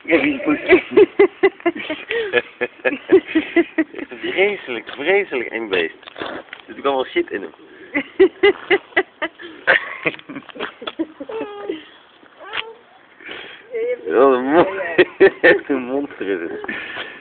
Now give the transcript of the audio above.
Vreselijk eng beest. Er zit ook allemaal shit in hem. Wat een monster is het.